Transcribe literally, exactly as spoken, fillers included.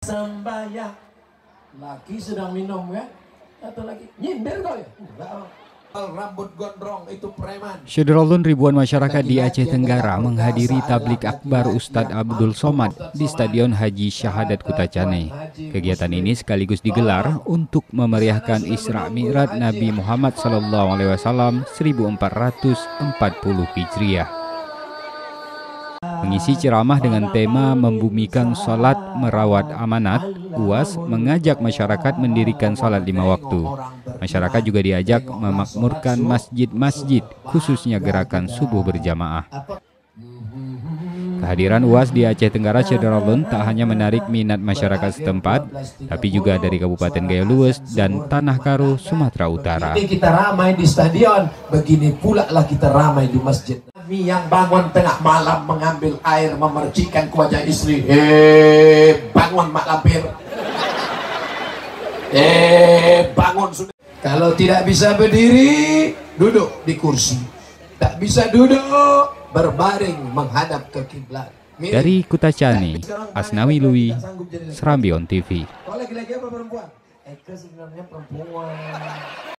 sembahyang. Laki sedang minum ya, atau lagi nyindir kau ya? Enggak. Rambut gondrong itu preman. Syederolun ribuan masyarakat di Aceh Tenggara menghadiri tablik akbar Ustadz Abdul Somad di Stadion Haji Syahadat Kutacane. Kegiatan ini sekaligus digelar untuk memeriahkan Isra Mi'raj Nabi Muhammad Sallallahu Alaihi Wasallam seribu empat ratus empat puluh Hijriah. Mengisi ceramah dengan tema membumikan salat merawat amanat, U A S mengajak masyarakat mendirikan salat lima waktu. Masyarakat juga diajak memakmurkan masjid-masjid, khususnya gerakan subuh berjamaah. Kehadiran U A S di Aceh Tenggara Syederolun tak hanya menarik minat masyarakat setempat, tapi juga dari Kabupaten Gayo Luwes dan Tanah Karo, Sumatera Utara. Kita ramai di stadion, begini pula lah kita ramai di masjid. Yang bangun tengah malam mengambil air memercikan ke wajah istri. Eh, bangun mak lampir. Eh, bangun sudah. Kalau tidak bisa berdiri, duduk di kursi. Tak bisa duduk, berbaring menghadap ke kiblat. Dari Kutacane, Asnawi Lui, Serambi On T V. Kau lagi-lagi apa perempuan? Eka sebenarnya perempuan.